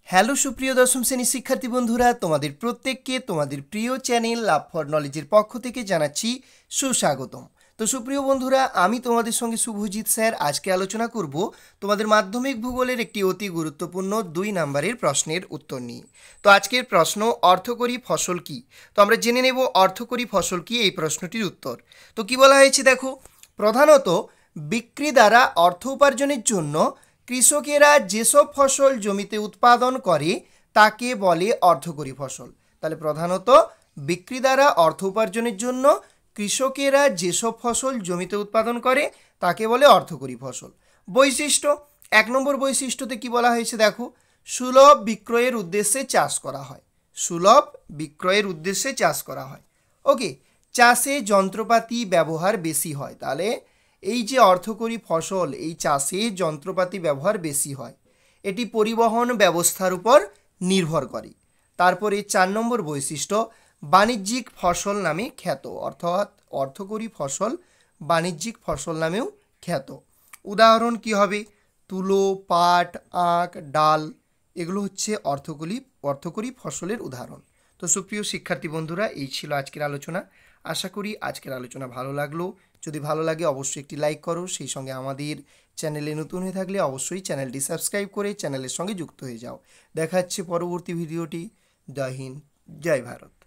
Hello সুপ্রিয় দশম শ্রেণীর শিক্ষার্থী বন্ধুরা, তোমাদের প্রত্যেককে তোমাদের প্রিয় চ্যানেল লাভ ফর নলেজের পক্ষ থেকে জানাচ্ছি সুস্বাগতম। তো সুপ্রিয় বন্ধুরা, আমি তোমাদের সঙ্গে শুভজিৎ স্যার আজকে আলোচনা করব তোমাদের মাধ্যমিক ভূগোলের একটি অতি গুরুত্বপূর্ণ 2 নম্বরের প্রশ্নের উত্তর নিয়ে। তো আজকের প্রশ্ন, অর্থকরী ফসল কি? তো আমরা জেনে নেব অর্থকরী ফসল কি এই প্রশ্নটির উত্তর। তো কি বলা হয়েছে দেখো, প্রধানত বিক্রি দ্বারা অর্থ উপার্জনের জন্য কৃষকেরা যেসব ফসল জমিতে উৎপাদন করে তাকে বলে অর্থকরী ফসল। তাহলে প্রধানত বিক্রি দ্বারা অর্থ উপার্জনের জন্য কৃষকেরা যেসব ফসল জমিতে উৎপাদন করে তাকে বলে অর্থকরী ফসল। বৈশিষ্ট্য, 1 নম্বর বৈশিষ্ট্যতে কি বলা হয়েছে দেখো, সুলভ বিক্রয়ের উদ্দেশ্যে চাষ করা হয়। সুলভ বিক্রয়ের উদ্দেশ্যে চাষ করা হয়। ওকে, চাষে যন্ত্রপাতি ব্যবহার বেশি হয়। তাহলে এই যে অর্থকরী ফসল, এই চাষে যন্ত্রপাতি ব্যবহার বেশি হয়। এটি পরিবহন ব্যবস্থার উপর নির্ভর করে। তারপরে 4 নম্বর বৈশিষ্ট্য, বাণিজ্যিক ফসল নামে খ্যাত। অর্থাৎ অর্থকরী ফসল বাণিজ্যিক ফসল নামেও খ্যাত। উদাহরণ কি হবে? তুলো, পাট, আখ, ডাল, এগুলো হচ্ছে অর্থকরী ফসলের উদাহরণ। তো সুপ্রিয় শিক্ষার্থী বন্ধুরা, এই ছিল আজকের আলোচনা। আশা করি আজকের আলোচনা ভালো লাগলো। যদি ভালো লাগে অবশ্যই একটি লাইক করো। সেই সঙ্গে আমাদের চ্যানেলে নতুন হয়ে থাকলে অবশ্যই চ্যানেলটি সাবস্ক্রাইব করে চ্যানেলের সঙ্গে যুক্ত হয়ে যাও। দেখা হচ্ছে পরবর্তী ভিডিওটি। জয় হিন্দ, জয় ভারত।